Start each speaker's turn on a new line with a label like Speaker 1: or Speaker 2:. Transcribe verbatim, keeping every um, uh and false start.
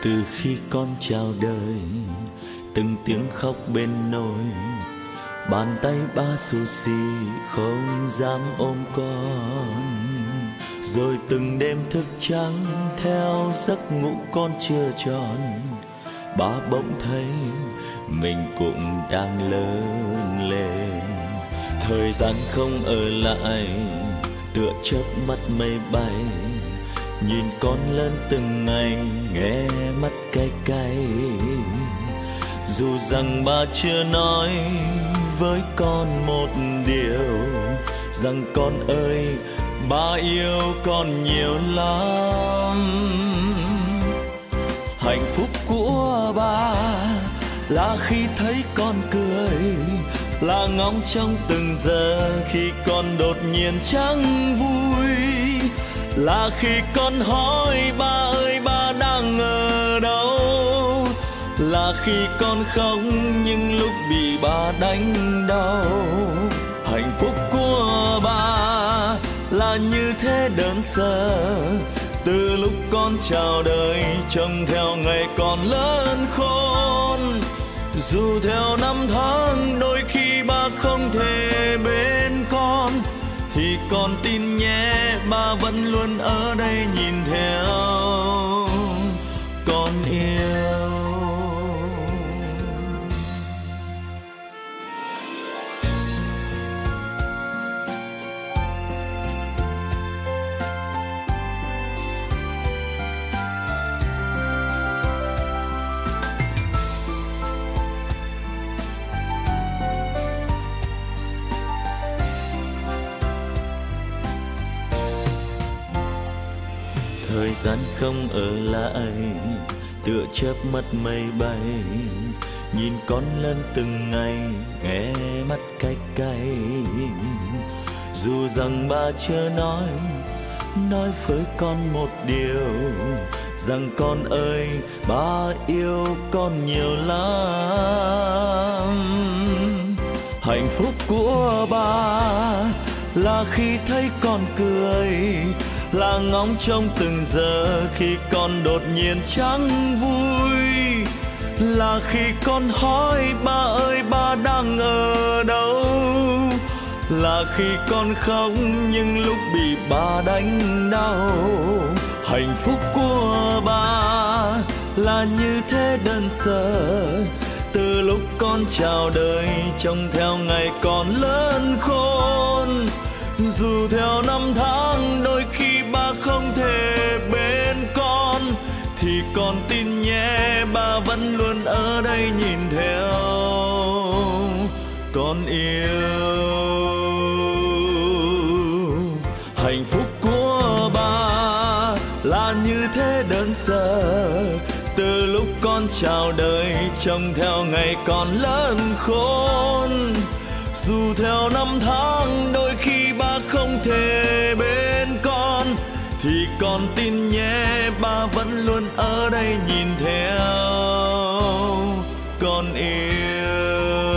Speaker 1: Từ khi con chào đời, từng tiếng khóc bên nôi, bàn tay ba xù xì không dám ôm con. Rồi từng đêm thức trắng theo giấc ngủ con chưa tròn, ba bỗng thấy mình cũng đang lớn lên. Thời gian không ở lại, tựa chớp mắt mây bay, nhìn con lớn từng ngày nghe mắt cay cay. Dù rằng ba chưa nói với con một điều, rằng con ơi ba yêu con nhiều lắm. Hạnh phúc của ba là khi thấy con cười, là ngóng trong từng giờ khi con đột nhiên chẳng vui, là khi con hỏi ba ơi ba đang ở đâu, là khi con khóc nhưng lúc bị ba đánh đau. Hạnh phúc của ba là như thế đơn sơ, từ lúc con chào đời trông theo ngày con lớn khôn. Dù theo năm tháng đôi khi ba không thể bên con, thì con tin nhé ba vẫn luôn ở đây nhìn theo con yêu. Thời gian không ở lại, tựa chớp mắt mây bay, nhìn con lớn từng ngày nghe mắt cay cay. Dù rằng ba chưa nói nói với con một điều, rằng con ơi ba yêu con nhiều lắm. Hạnh phúc của ba là khi thấy con cười, là ngóng trong từng giờ khi con đột nhiên chẳng vui, là khi con hỏi ba ơi ba đang ở đâu, là khi con khóc nhưng lúc bị ba đánh đau. Hạnh phúc của ba là như thế đơn sơ, từ lúc con chào đời trông theo ngày con lớn khôn. Dù theo năm tháng đôi khi ba không thể bên con, thì con tin nhé ba vẫn luôn ở đây nhìn theo con yêu. Hạnh phúc của ba là như thế đơn sơ, từ lúc con chào đời trông theo ngày con lớn khôn. Dù theo năm tháng đôi khi ba không thể bên con, thì con tin nhé ba vẫn luôn ở đây nhìn theo con yêu.